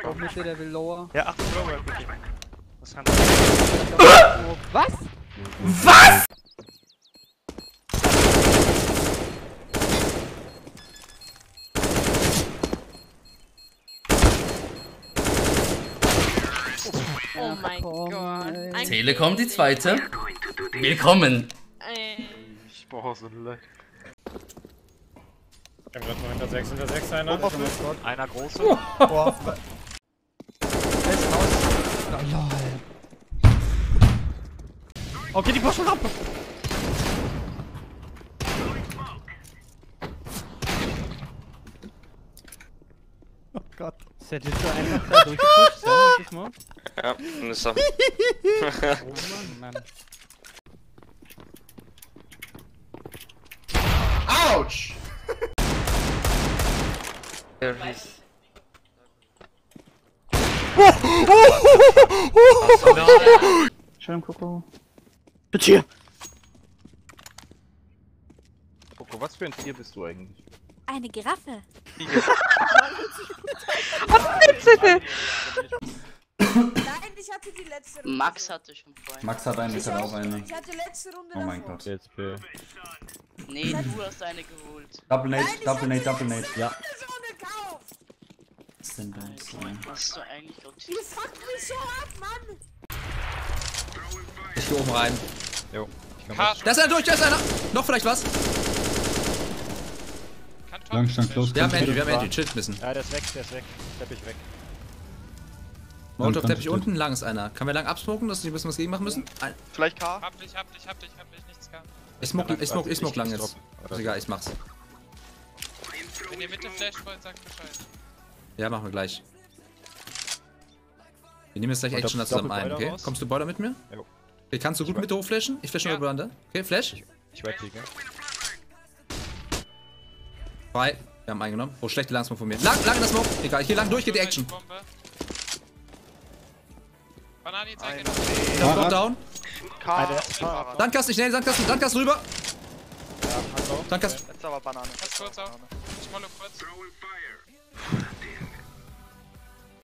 Komm. Mitte, der will lower. Ja, Achtung, Lower, bitte. Was kann Was? Was? Oh mein Gott. Telekom die zweite. Willkommen. Ich brauche so ein Leck. Ich hab grad noch hinter 6 einer. Einer große. Boah. Festhaus. Oh, lol. Okay, die pushen Rampe. Oh Gott. Ist der Disco einfach da durchgepusht? Ja, richtig mal. Ja, ist so. Oh Mann. Autsch! Schön, Coco. Tier! Coco, was für ein Tier bist du eigentlich? Eine Giraffe. Nein, ich hatte die letzte Runde. Max hatte schon vorhin. Max hat einen, ich hatte auch eine. Ich hatte letzte Runde Oh mein davor. Gott. DSP. Nee, du hast eine geholt. Double Nate, Nein, ich Double hatte Nate, Double letzte Nate. Ja. Runde schon gekauft. Was ist denn das? Hast du eigentlich rotiert? Ihr fuckt mich so ab, Mann. Ich geh oben rein. Jo. Da ist einer durch, da ist einer! Noch vielleicht was? Langstand close. Wir haben Entry, Chill müssen. Ja, der ist weg, Teppich weg. Molotov Teppich unten, lang ist einer. Kann wir lang absmoken, dass wir wissen, was gegen machen müssen? Vielleicht K? Hab dich, nichts K. Ich smoke lang jetzt. Ist egal, ich mach's. Wenn ihr Mitte flasht wollt, sagt Bescheid. Ja, machen wir gleich. Wir nehmen jetzt gleich Action zusammen ein, okay? Kommst du Boiler mit mir? Jo. Okay, kannst du gut mit hochflashen? Ich flash nur übereinander. Okay, Flash. Ich werde liegen. 2. Wir haben eingenommen. Oh, schlechte Langsmoke von mir. Lang in das Smoke. Egal, hier lang durch geht die Action. Banani, zeig Top down. K. Sandkasten, schnell, Sandkasten rüber. Sandkasten. Jetzt aber Banane. Pass kurz auf. Ich molle kurz.